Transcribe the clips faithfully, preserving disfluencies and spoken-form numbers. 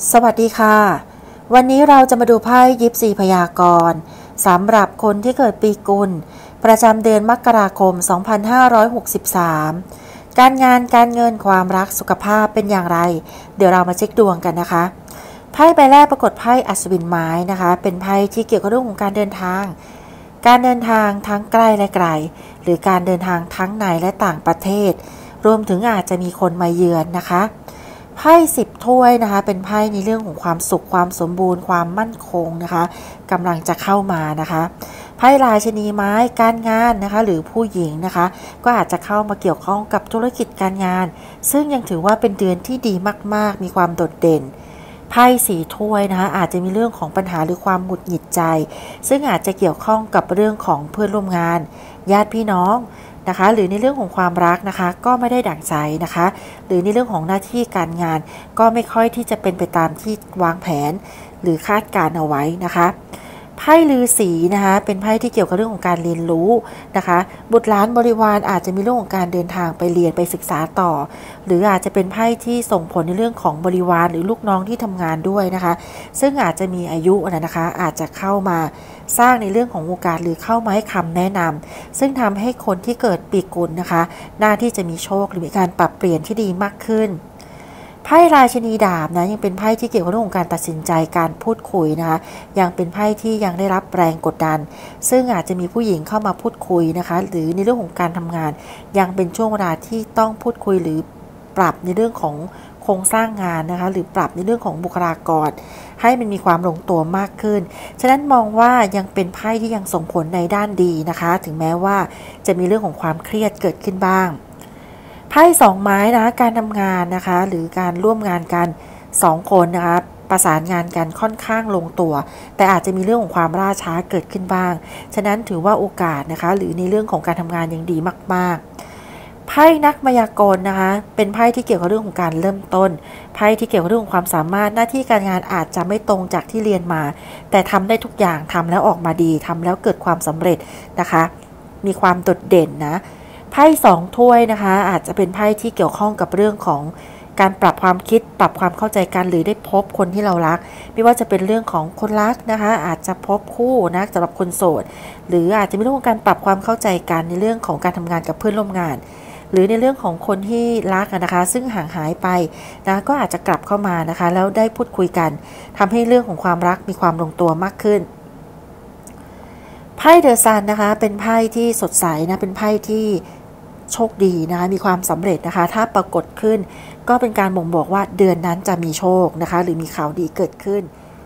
สวัสดีค่ะวันนี้เราจะมาดูไพ่ยิปซีพยากรณ์สำหรับคนที่เกิดปีกุลประจำเดือนมกราคม สองพันห้าร้อยหกสิบสาม การงานการเงินความรักสุขภาพเป็นอย่างไรเดี๋ยวเรามาเช็คดวงกันนะคะไพ่ใบแรกปรากฏไพ่อัศวินไม้นะคะเป็นไพ่ที่เกี่ยวกับเรื่องของการเดินทางการเดินทางทั้งใกล้และไกลหรือการเดินทางทั้งในและต่างประเทศรวมถึงอาจจะมีคนมาเยือนนะคะไพ่สิบถ้วยนะคะเป็นไพ่ในเรื่องของความสุขความสมบูรณ์ความมั่นคงนะคะกำลังจะเข้ามานะคะไพ่ราชินีไม้การงานนะคะหรือผู้หญิงนะคะก็อาจจะเข้ามาเกี่ยวข้องกับธุรกิจการงานซึ่งยังถือว่าเป็นเดือนที่ดีมากๆมีความโดดเด่นไพ่สีถ้วยนะคะอาจจะมีเรื่องของปัญหาหรือความหงุดหงิดใจซึ่งอาจจะเกี่ยวข้องกับเรื่องของเพื่อนร่วมงานญาติพี่น้องนะคะหรือในเรื่องของความรักนะคะก็ไม่ได้ดั่งใจนะคะหรือในเรื่องของหน้าที่การงานก็ไม่ค่อยที่จะเป็นไปตามที่วางแผนหรือคาดการเอาไว้นะคะไพ่ฤาษีนะคะเป็นไพ่ที่เกี่ยวกับเรื่องของการเรียนรู้นะคะบุตรหลานบริวารอาจจะมีเรื่องของการเดินทางไปเรียนไปศึกษาต่อหรืออาจจะเป็นไพ่ที่ส่งผลในเรื่องของบริวารหรือลูกน้องที่ทำงานด้วยนะคะซึ่งอาจจะมีอายุนะคะอาจจะเข้ามาสร้างในเรื่องของโอกาสหรือเข้ามาให้คำแนะนำซึ่งทำให้คนที่เกิดปีกุลนะคะหน้าที่จะมีโชคหรือมีการปรับเปลี่ยนที่ดีมากขึ้นไพ่ราชินีดาบนะยังเป็นไพ่ที่เกี่ยวกับเรื่องของการตัดสินใจการพูดคุยนะคะยังเป็นไพ่ที่ยังได้รับแรงกดดันซึ่งอาจจะมีผู้หญิงเข้ามาพูดคุยนะคะหรือในเรื่องของการทำงานยังเป็นช่วงเวลาที่ต้องพูดคุยหรือปรับในเรื่องของโครงสร้างงานนะคะหรือปรับในเรื่องของบุคลากรให้มันมีความลงตัวมากขึ้นฉะนั้นมองว่ายังเป็นไพ่ที่ยังส่งผลในด้านดีนะคะถึงแม้ว่าจะมีเรื่องของความเครียดเกิดขึ้นบ้างไพ่สองไม้นะคะการทำงานนะคะหรือการร่วมงานกันสองคนนะคะประสานงานกันค่อนข้างลงตัวแต่อาจจะมีเรื่องของความล่าช้าเกิดขึ้นบ้างฉะนั้นถือว่าโอกาสนะคะหรือในเรื่องของการทำงานยังดีมากๆไพ่นักมายากลนะคะเป็นไพ่ที่เกี่ยวกับเรื่องของการเริ่มต้นไพ่ที่เกี่ยวกับเรื่องของความสามารถหน้าที่การงานอาจจะไม่ตรงจากที่เรียนมาแต่ทำได้ทุกอย่างทำแล้วออกมาดีทำแล้วเกิดความสำเร็จนะคะมีความโดดเด่นนะไพ่สองถ้วยนะคะอาจจะเป็นไพ่ที่เกี่ยวข้องกับเรื่องของการปรับความคิดปรับความเข้าใจกันหรือได้พบคนที่เรารักไม่ว่าจะเป็นเรื่องของคนรักนะคะอาจจะพบคู่นะสำหรับคนโสดหรืออาจจะมีเรื่องของการปรับความเข้าใจกันในเรื่องของการทำงานกับเพื่อนร่วมงานหรือในเรื่องของคนที่รักนะคะซึ่งห่างหายไปนะก็อาจจะกลับเข้ามานะคะแล้วได้พูดคุยกันทำให้เรื่องของความรักมีความลงตัวมากขึ้นไพ่เดอะซันนะคะเป็นไพ่ที่สดใสนะเป็นไพ่ที่โชคดีนะคะมีความสำเร็จนะคะถ้าปรากฏขึ้นก็เป็นการบ่งบอกว่าเดือนนั้นจะมีโชคนะคะหรือมีข่าวดีเกิดขึ้น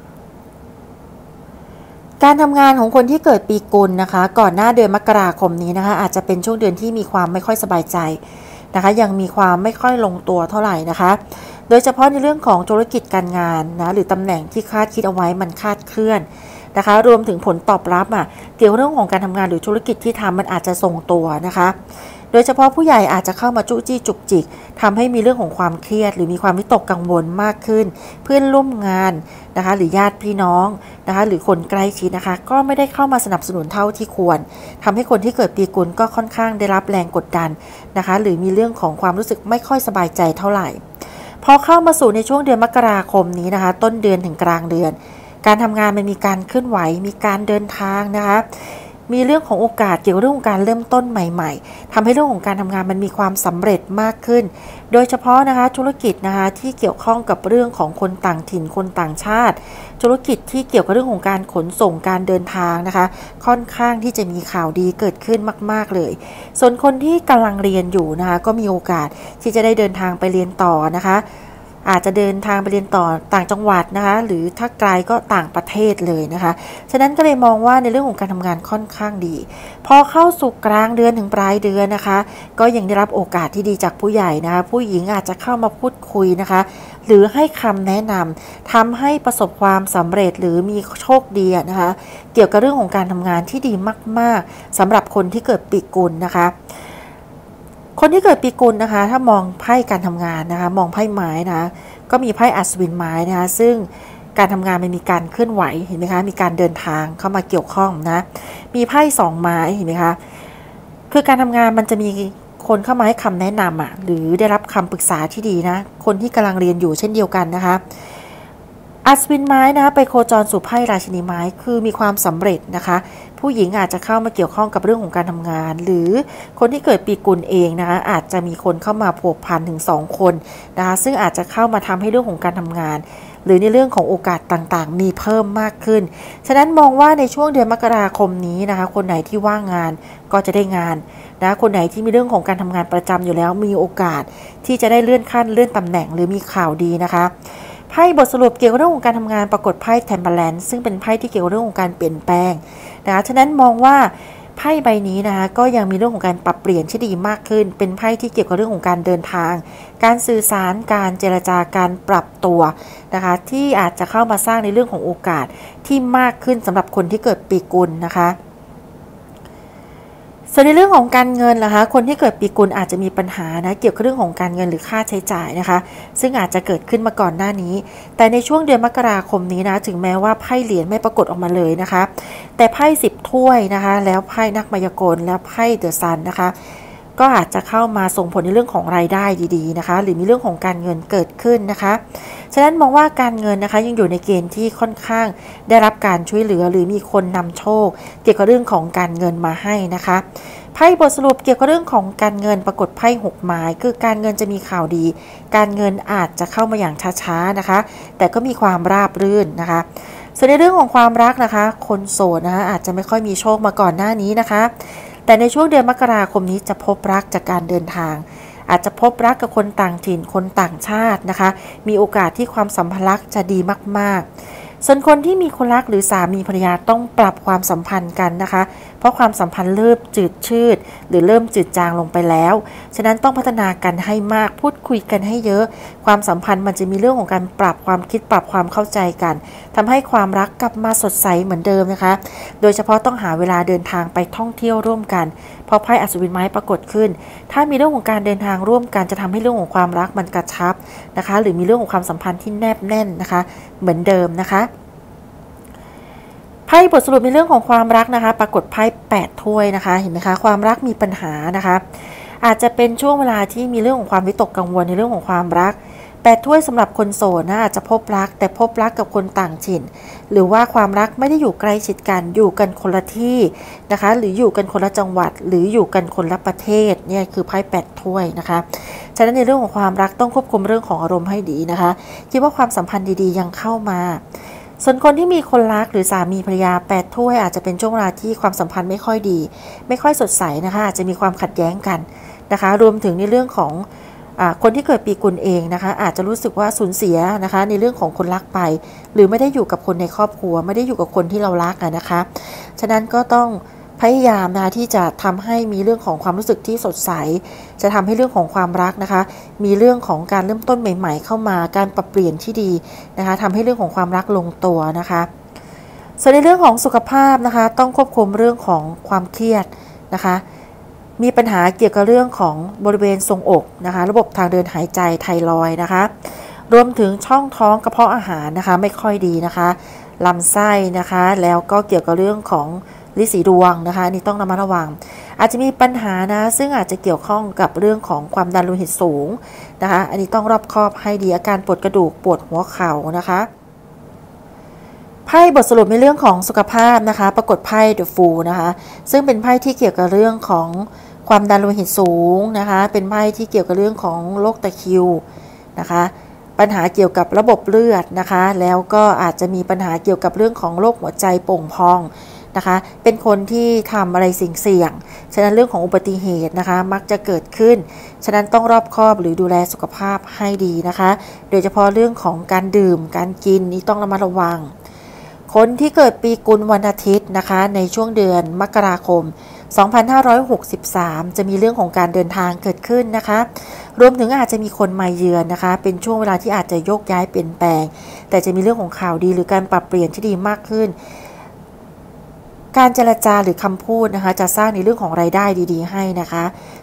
การทำงานของคนที่เกิดปีกุลนะคะก่อนหน้าเดือนมกราคมนี้นะคะอาจจะเป็นช่วงเดือนที่มีความไม่ค่อยสบายใจนะคะยังมีความไม่ค่อยลงตัวเท่าไหร่นะคะโดยเฉพาะในเรื่องของธุรกิจการงานนะหรือตำแหน่งที่คาดคิดเอาไว้มันคาดเคลื่อนนะคะรวมถึงผลตอบรับอ่ะเกี่ยวกับเรื่องของการทำงานหรือธุรกิจที่ทำมันอาจจะทรงตัวนะคะโดยเฉพาะผู้ใหญ่อาจจะเข้ามาจุจี้จุกจิกทำให้มีเรื่องของความเครียดหรือมีความวิตกกังวลมากขึ้นเพื่อนร่วมงานนะคะหรือญาติพี่น้องนะคะหรือคนใกล้ชิดนะคะก็ไม่ได้เข้ามาสนับสนุนเท่าที่ควรทำให้คนที่เกิดปีกุลก็ค่อนข้างได้รับแรงกดดันนะคะหรือมีเรื่องของความรู้สึกไม่ค่อยสบายใจเท่าไหร่พอเข้ามาสู่ในช่วงเดือนมกราคมนี้นะคะต้นเดือนถึงกลางเดือนการทำงานมันมีการเคลื่อนไหวมีการเดินทางนะคะมีเรื่องของโอกาสเกี่ยวกับเรื่องของการเริ่มต้นใหม่ๆทำให้เรื่องของการทำงานมันมีความสำเร็จมากขึ้นโดยเฉพาะนะคะธุรกิจนะคะที่เกี่ยวข้องกับเรื่องของคนต่างถิ่นคนต่างชาติธุรกิจที่เกี่ยวกับเรื่องของการขนส่งการเดินทางนะคะค่อนข้างที่จะมีข่าวดีเกิดขึ้นมากๆเลยส่วนคนที่กำลังเรียนอยู่นะคะก็มีโอกาสที่จะได้เดินทางไปเรียนต่อนะคะอาจจะเดินทางไปเรียนต่อต่างจังหวัดนะคะหรือถ้าไกลก็ต่างประเทศเลยนะคะฉะนั้นก็เลยมองว่าในเรื่องของการทำงานค่อนข้างดีพอเข้าสู่กลางเดือนถึงปลายเดือนนะคะก็ยังได้รับโอกาสที่ดีจากผู้ใหญ่นะคะผู้หญิงอาจจะเข้ามาพูดคุยนะคะหรือให้คำแนะนำทำให้ประสบความสำเร็จหรือมีโชคดีนะคะเกี่ยวกับเรื่องของการทำงานที่ดีมากๆสำหรับคนที่เกิดปีกุลนะคะคนที่เกิดปีกุลนะคะถ้ามองไพ่การทำงานนะคะมองไพ่ไม้นะก็มีไพ่อัศวินไม้นะคะซึ่งการทำงานมันมีการเคลื่อนไหวเห็นไหมคะมีการเดินทางเข้ามาเกี่ยวข้องนะมีไพ่สองไม้เห็นไหมคะคือการทำงานมันจะมีคนเข้ามาให้คำแนะนำอ่ะหรือได้รับคำปรึกษาที่ดีนะคนที่กำลังเรียนอยู่เช่นเดียวกันนะคะอัศวินไม้นะไปโคจรสู่ไพ่ราชินีไม้คือมีความสำเร็จนะคะผู้หญิงอาจจะเข้ามาเกี่ยวข้องกับเรื่องของการทำงานหรือคนที่เกิดปีกุลเองนะคะอาจจะมีคนเข้ามาผูกพันถึงสองคนนะคะซึ่งอาจจะเข้ามาทำให้เรื่องของการทำงานหรือในเรื่องของโอกาสต่างๆมีเพิ่มมากขึ้นฉะนั้นมองว่าในช่วงเดือนมกราคมนี้นะคะคนไหนที่ว่างงานก็จะได้งานนะคนไหนที่มีเรื่องของการทำงานประจำอยู่แล้วมีโอกาสที่จะได้เลื่อนขั้นเลื่อนตำแหน่งหรือมีข่าวดีนะคะไพ่บทสรุปเกี่ยวกับเรื่องของการทำงานปรากฏไพ่เทมเปอร์แลนซ์ซึ่งเป็นไพ่ที่เกี่ยวกับเรื่องของการเปลี่ยนแปลงนะคะฉะนั้นมองว่าไพ่ใบนี้นะคะก็ยังมีเรื่องของการปรับเปลี่ยนที่ดีมากขึ้นเป็นไพ่ที่เกี่ยวกับเรื่องของการเดินทางการสื่อสารการเจรจาการปรับตัวนะคะที่อาจจะเข้ามาสร้างในเรื่องของโอกาสที่มากขึ้นสำหรับคนที่เกิดปีกุลนะคะส่วนในเรื่องของการเงินนะคะคนที่เกิดปีกุลอาจจะมีปัญหานะเกี่ยวกับเรื่องของการเงินหรือค่าใช้จ่ายนะคะซึ่งอาจจะเกิดขึ้นมาก่อนหน้านี้แต่ในช่วงเดือนมกราคมนี้นะถึงแม้ว่าไพ่เหรียญไม่ปรากฏออกมาเลยนะคะแต่ไพ่สิบถ้วยนะคะแล้วไพ่นักมายากลแล้วไพ่เดอะซันนะคะก็อาจจะเข้ามาส่งผลในเรื่องของรายได้ดีๆนะคะหรือมีเรื่องของการเงินเกิดขึ้นนะคะฉะนั้นมองว่าการเงินนะคะยังอยู่ในเกณฑ์ที่ค่อนข้างได้รับการช่วยเหลือหรือมีคนนำโชคเกี่ยวกับเรื่องของการเงินมาให้นะคะไพ่บทสรุปเกี่ยวกับเรื่องของการเงินปรากฏไพ่หกไม้คือการเงินจะมีข่าวดีการเงินอาจจะเข้ามาอย่างช้าๆนะคะแต่ก็มีความราบรื่นนะคะส่วนในเรื่องของความรักนะคะคนโสดนะคะอาจจะไม่ค่อยมีโชคมาก่อนหน้านี้นะคะแต่ในช่วงเดือนมกราคมนี้จะพบรักจากการเดินทางอาจจะพบรักกับคนต่างถิ่นคนต่างชาตินะคะมีโอกาสที่ความสัมพันธ์จะดีมากๆส่วนคนที่มีคนรักหรือสามีภรรยาต้องปรับความสัมพันธ์กันนะคะเพราะความสัมพันธ์เริ่มจืดชืดหรือเริ่มจืดจางลงไปแล้วฉะนั้นต้องพัฒนากันให้มากพูดคุยกันให้เยอะความสัมพันธ์มันจะมีเรื่องของการปรับความคิดปรับความเข้าใจกันทำให้ความรักกลับมาสดใสเหมือนเดิมนะคะโดยเฉพาะต้องหาเวลาเดินทางไปท่องเที่ยวร่วมกันเพราะไพ่อัศวินไม้ปรากฏขึ้นถ้ามีเรื่องของการเดินทางร่วมกันจะทำให้เรื่องของความรักมันกระชับนะคะหรือมีเรื่องของความสัมพันธ์ที่แนบแน่นนะคะเหมือนเดิมนะคะไพ่บทสรุปในเรื่องของความรักนะคะปรากฏไพ่แปดถ้วยนะคะเห็นไหมคะความรักมีปัญหานะคะอาจจะเป็นช่วงเวลาที่มีเรื่องของความวิตกกังวลในเรื่องของความรักแปดถ้วยสำหรับคนโสดนะอาจจะพบรักแต่พบรักกับคนต่างถิ่นหรือว่าความรักไม่ได้อยู่ใกล้ชิดกันอยู่กันคนละที่นะคะหรืออยู่กันคนละจังหวัดหรืออยู่กันคนละประเทศเนี่ยคือไพ่แปดถ้วยนะคะฉะนั้นในเรื่องของความรักต้องควบคุมเรื่องของอารมณ์ให้ดีนะคะคิดว่าความสัมพันธ์ดีๆยังเข้ามาส่วนคนที่มีคนรักหรือสามีภรรยาแปดถ้วยอาจจะเป็นช่วงเวลาที่ความสัมพันธ์ไม่ค่อยดีไม่ค่อยสดใสนะคะอาจจะมีความขัดแย้งกันนะคะรวมถึงในเรื่องของอ่าคนที่เกิดปีกุลเองนะคะอาจจะรู้สึกว่าสูญเสียนะคะในเรื่องของคนรักไปหรือไม่ได้อยู่กับคนในครอบครัวไม่ได้อยู่กับคนที่เรารักนะคะฉะนั้นก็ต้องพยายามนะที่จะทำให้มีเรื่องของความรู้สึกที่สดใสจะทำให้เรื่องของความรักนะคะมีเรื่องของการเริ่มต้นใหม่ๆเข้ามาการปรับเปลี่ยนที่ดีนะคะทำให้เรื่องของความรักลงตัวนะคะส่วนในเรื่องของสุขภาพนะคะต้องควบคุมเรื่องของความเครียดนะคะมีปัญหาเกี่ยวกับเรื่องของบริเวณทรวงอกนะคะระบบทางเดินหายใจไทรอยด์นะคะรวมถึงช่องท้องกระเพาะอาหารนะคะไม่ค่อยดีนะคะลำไส้นะคะแล้วก็เกี่ยวกับเรื่องของลิสีดวงนะคะนี่ต้องระมัดระวังอาจจะมีปัญหานะซึ่งอาจจะเกี่ยวข้องกับเรื่องของความดันโลหิตสูงนะคะอันนี้ต้องรอบคอบให้ดีอาการปวดกระดูกปวดหัวเข่านะคะไพ่บทสรุปในเรื่องของสุขภาพนะคะปรากฏไพ่ The Fool นะคะซึ่งเป็นไพ่ที่เกี่ยวกับเรื่องของความดันโลหิตสูงนะคะเป็นไพ่ที่เกี่ยวกับเรื่องของโรคตะคริวนะคะปัญหาเกี่ยวกับระบบเลือดนะคะแล้วก็อาจจะมีปัญหาเกี่ยวกับเรื่องของโรคหัวใจโป่งพองนะคะเป็นคนที่ทำอะไรเสี่ยงๆฉะนั้นเรื่องของอุบัติเหตุนะคะมักจะเกิดขึ้นฉะนั้นต้องรอบคอบหรือดูแลสุขภาพให้ดีนะคะโดยเฉพาะเรื่องของการดื่มการกินนี่ต้องระมัดระวังคนที่เกิดปีกุลวันอาทิตย์นะคะในช่วงเดือนมกราคมสองพันห้าร้อยหกสิบสามจะมีเรื่องของการเดินทางเกิดขึ้นนะคะรวมถึงอาจจะมีคนมาเยือนนะคะเป็นช่วงเวลาที่อาจจะโยกย้ายเปลี่ยนแปลงแต่จะมีเรื่องของข่าวดีหรือการปรับเปลี่ยนที่ดีมากขึ้นการเจรจาหรือคำพูดนะคะจะสร้างในเรื่องของรายได้ดีๆให้นะคะ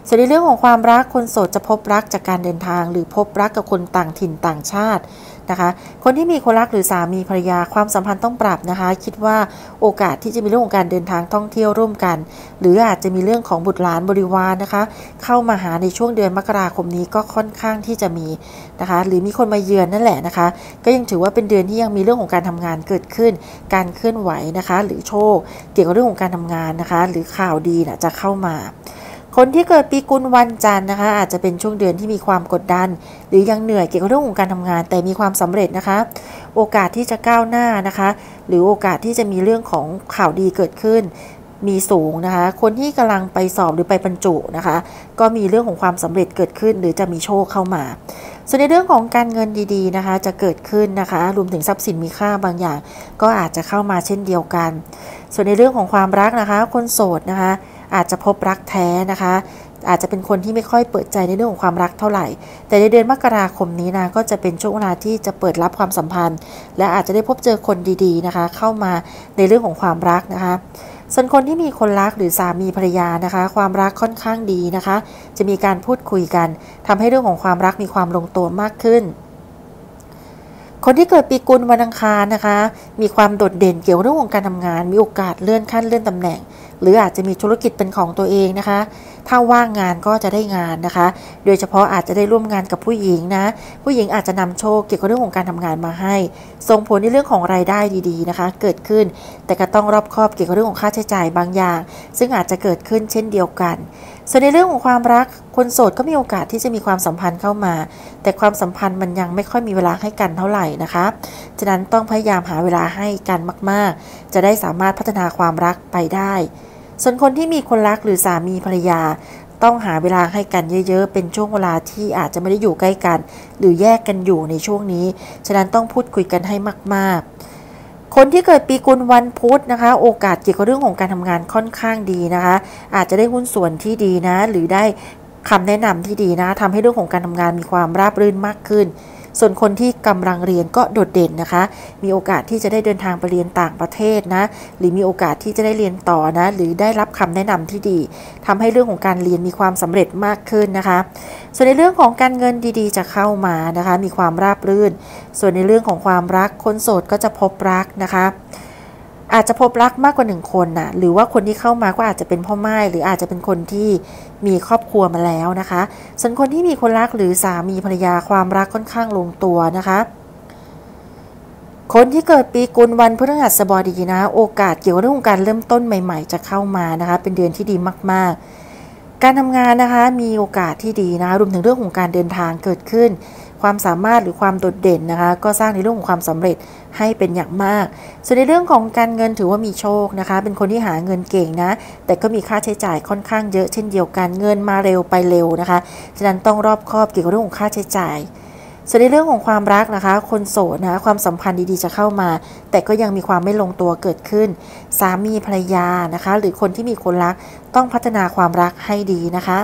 ส่วนในเรื่องของความรักคนโสดจะพบรักจากการเดินทางหรือพบรักกับคนต่างถิ่นต่างชาตินะคะคนที่มีคนรักหรือสามีภรรยาความสัมพันธ์ต้องปรับนะคะคิดว่าโอกาสที่จะมีเรื่องของการเดินทางท่องเที่ยวร่วมกันหรืออาจจะมีเรื่องของบุตรหลานบริวารนะคะเข้ามาหาในช่วงเดือนมกราคมนี้ก็ค่อนข้างที่จะมีนะคะหรือมีคนมาเยือนนั่นแหละนะคะก็ยังถือว่าเป็นเดือนที่ยังมีเรื่องของการทำงานเกิดขึ้นการเคลื่อนไหวนะคะหรือโชคเกี่ยวกับเรื่องของการทำงานนะคะหรือข่าวดีนะจะเข้ามาคนที่เกิดปีกุลวันจันทร์นะคะอาจจะเป็นช่วงเดือนที่มีความกดดันหรือยังเหนื่อยเกี่ยวกับเรื่องของการทำงานแต่มีความสำเร็จนะคะโอกาสที่จะก้าวหน้านะคะหรือโอกาสที่จะมีเรื่องของข่าวดีเกิดขึ้นมีสูงนะคะคนที่กำลังไปสอบหรือไปบรรจุนะคะก็มีเรื่องของความสำเร็จเกิดขึ้นหรือจะมีโชคเข้ามาส่วนในเรื่องของการเงินดีๆนะคะจะเกิดขึ้นนะคะรวมถึงทรัพย์สินมีค่าบางอย่างก็อาจจะเข้ามาเช่นเดียวกันส่วนในเรื่องของความรักนะคะคนโสดนะคะอาจจะพบรักแท้นะคะอาจจะเป็นคนที่ไม่ค่อยเปิดใจในเรื่องของความรักเท่าไหร่แต่ในเดือนมกราคมนี้นะก็จะเป็นช่วงเวลาที่จะเปิดรับความสัมพันธ์และอาจจะได้พบเจอคนดีๆนะคะเข้ามาในเรื่องของความรักนะคะส่วนคนที่มีคนรักหรือสามีภรรยานะคะความรักค่อนข้างดีนะคะจะมีการพูดคุยกันทำให้เรื่องของความรักมีความลงตัวมากขึ้นคนที่เกิดปีกุลวันอังคารนะคะมีความโดดเด่นเกี่ยวกับเรื่องของการทำงานมีโอกาสเลื่อนขั้นเลื่อนตำแหน่งหรืออาจจะมีธุรกิจเป็นของตัวเองนะคะถ้าว่างงานก็จะได้งานนะคะโดยเฉพาะอาจจะได้ร่วมงานกับผู้หญิงนะผู้หญิงอาจจะนำโชคเกี่ยวกับเรื่องของการทำงานมาให้ส่งผลในเรื่องของรายได้ดีๆนะคะเกิดขึ้นแต่ก็ต้องรอบคอบเกี่ยวกับเรื่องของค่าใช้จ่ายบางอย่างซึ่งอาจจะเกิดขึ้นเช่นเดียวกันส่วนในเรื่องของความรักคนโสดก็มีโอกาสที่จะมีความสัมพันธ์เข้ามาแต่ความสัมพันธ์มันยังไม่ค่อยมีเวลาให้กันเท่าไหร่นะคะฉะนั้นต้องพยายามหาเวลาให้กันมากๆจะได้สามารถพัฒนาความรักไปได้ส่วนคนที่มีคนรักหรือสามีภรรยาต้องหาเวลาให้กันเยอะๆเป็นช่วงเวลาที่อาจจะไม่ได้อยู่ใกล้กันหรือแยกกันอยู่ในช่วงนี้ฉะนั้นต้องพูดคุยกันให้มากๆคนที่เกิดปีกุลวันพุธนะคะโอกาสเกี่ยวกับเรื่องของการทำงานค่อนข้างดีนะคะอาจจะได้หุ้นส่วนที่ดีนะหรือได้คำแนะนำที่ดีนะทำให้เรื่องของการทำงานมีความราบรื่นมากขึ้นส่วนคนที่กำลังเรียนก็โดดเด่นนะคะมีโอกาสที่จะได้เดินทางไปเรียนต่างประเทศนะหรือมีโอกาสที่จะได้เรียนต่อนะหรือได้รับคำแนะนำที่ดีทำให้เรื่องของการเรียนมีความสำเร็จมากขึ้นนะคะส่วนในเรื่องของการเงินดีๆจะเข้ามานะคะมีความราบรื่นส่วนในเรื่องของความรักคนโสดก็จะพบรักนะคะอาจจะพบรักมากกว่าหนึ่งคนนะหรือว่าคนที่เข้ามาก็อาจจะเป็นพ่อม่ายหรืออาจจะเป็นคนที่มีครอบครัวมาแล้วนะคะส่วนคนที่มีคนรักหรือสามีภรรยาความรักค่อนข้างลงตัวนะคะคนที่เกิดปีกุลวันพฤหัสบดีนะโอกาสเกี่ยวกับเรื่องของการเริ่มต้นใหม่ๆจะเข้ามานะคะเป็นเดือนที่ดีมากๆการทำงานนะคะมีโอกาสที่ดีนะรวมถึงเรื่องของการเดินทางเกิดขึ้นความสามารถหรือความโดดเด่นนะคะก็สร้างในเรื่องของความสำเร็จให้เป็นอย่างมากส่วนในเรื่องของการเงินถือว่ามีโชคนะคะเป็นคนที่หาเงินเก่งนะแต่ก็มีค่าใช้จ่ายค่อนข้างเยอะเช่นเดียวกันเงินมาเร็วไปเร็วนะคะฉะนั้นต้องรอบคอบเกี่ยวกับเรื่องของค่าใช้จ่ายส่วนในเรื่องของความรักนะคะคนโสดนะความสัมพันธ์ดีๆจะเข้ามาแต่ก็ยังมีความไม่ลงตัวเกิดขึ้นสามีภรรยานะคะหรือคนที่มีคนรักต้องพัฒนาความรักให้ดีนะคะ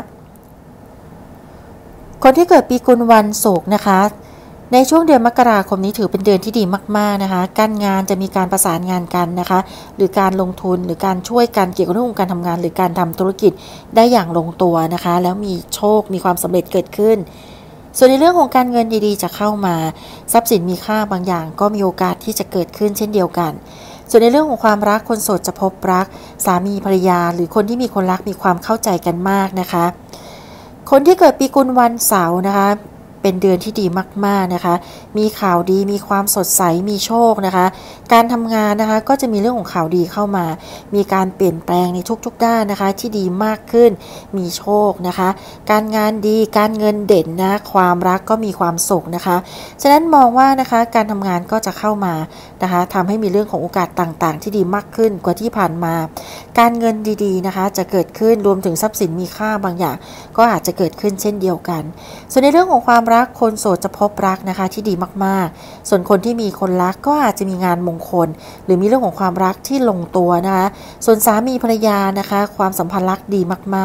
คนที่เกิดปีกุลวันศุกร์นะคะในช่วงเดือนมกราคมนี้ถือเป็นเดือนที่ดีมากๆนะคะการงานจะมีการประสานงานกันนะคะหรือการลงทุนหรือการช่วยกันเกี่ยวกับเรื่องของการทำงานหรือการทำธุรกิจได้อย่างลงตัวนะคะแล้วมีโชคมีความสำเร็จเกิดขึ้นส่วนในเรื่องของการเงินดีๆจะเข้ามาทรัพย์สินมีค่าบางอย่างก็มีโอกาสที่จะเกิดขึ้นเช่นเดียวกันส่วนในเรื่องของความรักคนโสดจะพบรักสามีภรรยาหรือคนที่มีคนรักมีความเข้าใจกันมากนะคะคนที่เกิดปีกุลวันเสาร์นะคะเป็นเดือนที่ดีมากๆนะคะมีข่าวดีมีความสดใสมีโชคนะคะการทำงานนะคะก็จะมีเรื่องของข่าวดีเข้ามามีการเปลี่ยนแปลงในทุกๆด้านนะคะที่ดีมากขึ้นมีโชคนะคะการงานดีการเงินเด่นนะความรักก็มีความสุขนะคะฉะนั้นมองว่านะคะการทำงานก็จะเข้ามานะคะทำให้มีเรื่องของโอกาสต่างๆที่ดีมากขึ้นกว่าที่ผ่านมาการเงินดีๆนะคะจะเกิดขึ้นรวมถึงทรัพย์สินมีค่าบางอย่างก็อาจจะเกิดขึ้นเช่นเดียวกันส่วนในเรื่องของความรักคนโสดจะพบรักนะคะที่ดีมากๆส่วนคนที่มีคนรักก็อาจจะมีงานมงคลหรือมีเรื่องของความรักที่ลงตัวนะคะส่วนสามีภรรยานะคะความสัมพันธ์รักดีมากๆ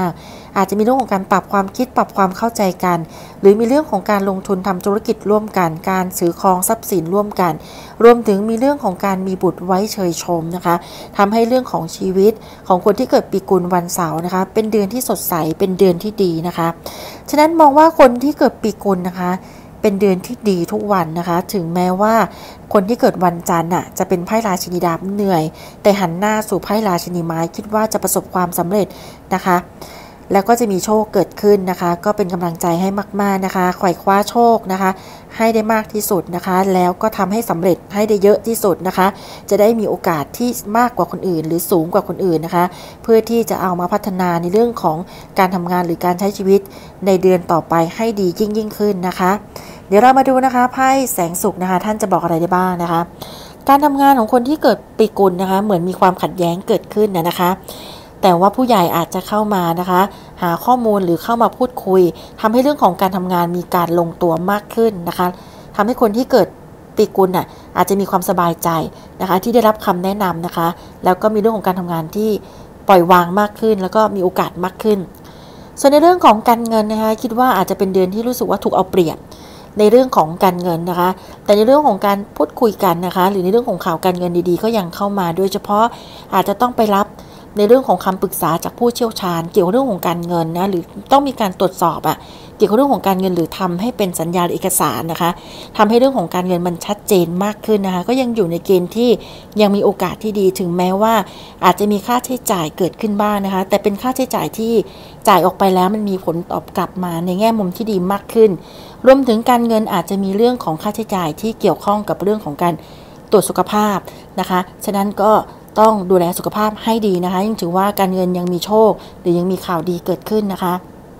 อาจจะมีเรื่องของการปรับความคิดปรับความเข้าใจกันหรือมีเรื่องของการลงทุนทำธุรกิจร่วมกันการซื้อครองทรัพย์สินร่วมกันรวมถึงมีเรื่องของการมีบุตรไว้เชยชมนะคะทำให้เรื่องของชีวิตของคนที่เกิดปีกุลวันเสาร์นะคะเป็นเดือนที่สดใสเป็นเดือนที่ดีนะคะฉะนั้นมองว่าคนที่เกิดปีกุลนะคะเป็นเดือนที่ดีทุกวันนะคะถึงแม้ว่าคนที่เกิดวันจันทร์น่ะจะเป็นไพ่ราชินีดาบเหนื่อยแต่หันหน้าสู่ไพ่ราชินีไม้คิดว่าจะประสบความสำเร็จนะคะแล้วก็จะมีโชคเกิดขึ้นนะคะก็เป็นกำลังใจให้มากๆนะคะไขว่คว้าโชคนะคะให้ได้มากที่สุดนะคะแล้วก็ทำให้สำเร็จให้ได้เยอะที่สุดนะคะจะได้มีโอกาสที่มากกว่าคนอื่นหรือสูงกว่าคนอื่นนะคะเพื่อที่จะเอามาพัฒนาในเรื่องของการทำงานหรือการใช้ชีวิตในเดือนต่อไปให้ดียิ่งยิ่งขึ้นนะคะเดี๋ยวเรามาดูนะคะไพ่แสงสุขนะคะท่านจะบอกอะไรได้บ้างนะคะการทำงานของคนที่เกิดปีกุลนะคะเหมือนมีความขัดแย้งเกิดขึ้นนะนะคะแต่ว่าผู้ใหญ่อาจจะเข้ามานะคะหาข้อมูลหรือเข้ามาพูดคุยทำให้เรื่องของการทำงานมีการลงตัวมากขึ้นนะคะทำให้คนที่เกิดปีกุลน่ะอาจจะมีความสบายใจนะคะที่ได้รับคำแนะนำนะคะแล้วก็มีเรื่องของการทำงานที่ปล่อยวางมากขึ้นแล้วก็มีโอกาสมากขึ้นส่วนในเรื่องของการเงินนะคะคิดว่าอาจจะเป็นเดือนที่รู้สึกว่าถูกเอาเปรียบในเรื่องของการเงินนะคะแต่ในเรื่องของการพูดคุยกันนะคะหรือในเรื่องของข่าวการเงินดีๆก็ยังเข้ามาโดยเฉพาะอาจจะต้องไปรับในเรื่องของคำปรึกษาจากผู้เชี่ยวชาญเกี่ยวกับเรื่องของการเงินนะหรือต้องมีการตรวจสอบอะเกี่ยวกับเรื่องของการเงินหรือทำให้เป็นสัญญาหรือเอกสารนะคะทำให้เรื่องของการเงินมันชัดเจนมากขึ้นนะคะก็ยังอยู่ในเกณฑ์ที่ยังมีโอกาสที่ดีถึงแม้ว่าอาจจะมีค่าใช้จ่ายเกิดขึ้นบ้าง น, นะคะแต่เป็นค่าใช้จ่ายที่จ่ายออกไปแล้วมันมีผลตอบกลับมาในแง่มุมที่ดีมากขึ้นรวมถึงการเงินอาจจะมีเรื่องของค่าใช้จ่ายที่เกี่ยวข้องกับเรื่องของการตรวจสุขภาพนะคะฉะนั้นก็ต้องดูแลสุขภาพให้ดีนะคะยังถือว่าการเงินยังมีโชคหรือยังมีข่าวดีเกิดขึ้นนะคะ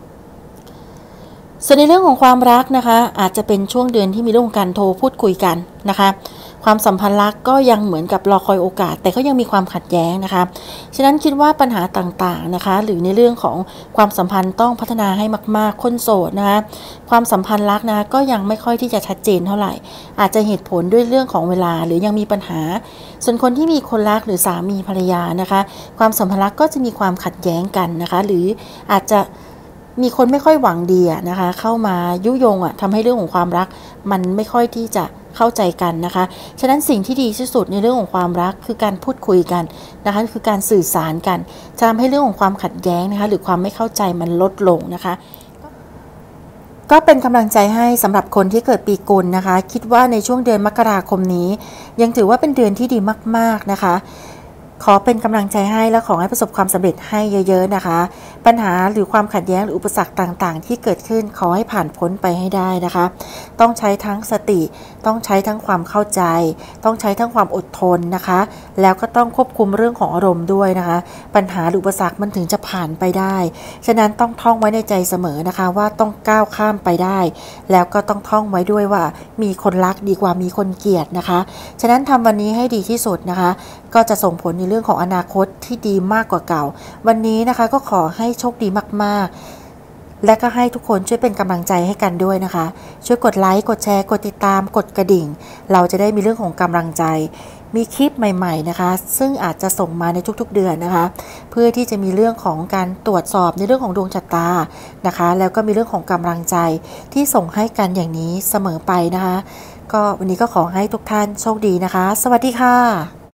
ส่วนในเรื่องของความรักนะคะอาจจะเป็นช่วงเดือนที่มีเรื่องของการโทรพูดคุยกันนะคะความสัมพันธ์รักก็ยังเหมือนกับรอคอยโอกาสแต่ก็ยังมีความขัดแย้งนะคะฉะนั้นคิดว่าปัญหาต่างๆนะคะหรือในเรื่องของความสัมพันธ์ต้องพัฒนาให้มากๆคนโสดนะคะความสัมพันธ์รักนะก็ยังไม่ค่อยที่จะชัดเจนเท่าไหร่อาจจะเหตุผลด้วยเรื่องของเวลาหรือยังมีปัญหาส่วนคนที่มีคนรักหรือสามีภรรยานะคะความสัมพันธ์รักก็จะมีความขัดแย้งกันนะคะหรืออาจจะมีคนไม่ค่อยหวังดีนะคะเข้ามายุยงอ่ะทำให้เรื่องของความรักมันไม่ค่อยที่จะเข้าใจกันนะคะฉะนั้นสิ่งที่ดีที่สุดในเรื่องของความรักคือการพูดคุยกันนะคะคือการสื่อสารกันจะทำให้เรื่องของความขัดแย้งนะคะหรือความไม่เข้าใจมันลดลงนะคะก็เป็นกำลังใจให้สำหรับคนที่เกิดปีกุลนะคะคิดว่าในช่วงเดือนมกราคมนี้ยังถือว่าเป็นเดือนที่ดีมากๆนะคะขอเป็นกำลังใจให้และขอให้ประสบความสำเร็จให้เยอะๆนะคะปัญหาหรือความขัดแย้งหรืออุปสรรคต่างๆที่เกิดขึ้นขอให้ผ่านพ้นไปให้ได้นะคะต้องใช้ทั้งสติต้องใช้ทั้งความเข้าใจต้องใช้ทั้งความอดทนนะคะแล้วก็ต้องควบคุมเรื่องของอารมณ์ด้วยนะคะปัญหาหรืออุปสรรคมันถึงจะผ่านไปได้ฉะนั้นต้องท่องไว้ในใจเสมอนะคะว่าต้องก้าวข้ามไปได้แล้วก็ต้องท่องไว้ด้วยว่ามีคนรักดีกว่ามีคนเกลียดนะคะฉะนั้นทำวันนี้ให้ดีที่สุดนะคะก็จะส่งผลในเรื่องของอนาคตที่ดีมากกว่าเก่าวันนี้นะคะก็ขอให้โชคดีมากๆและก็ให้ทุกคนช่วยเป็นกำลังใจให้กันด้วยนะคะช่วยกดไลค์กดแชร์กดติดตามกดกระดิ่งเราจะได้มีเรื่องของกำลังใจมีคลิปใหม่ๆนะคะซึ่งอาจจะส่งมาในทุกๆเดือนนะคะเพื่อที่จะมีเรื่องของการตรวจสอบในเรื่องของดวงชะตานะคะแล้วก็มีเรื่องของกำลังใจที่ส่งให้กันอย่างนี้เสมอไปนะคะก็วันนี้ก็ขอให้ทุกท่านโชคดีนะคะสวัสดีค่ะ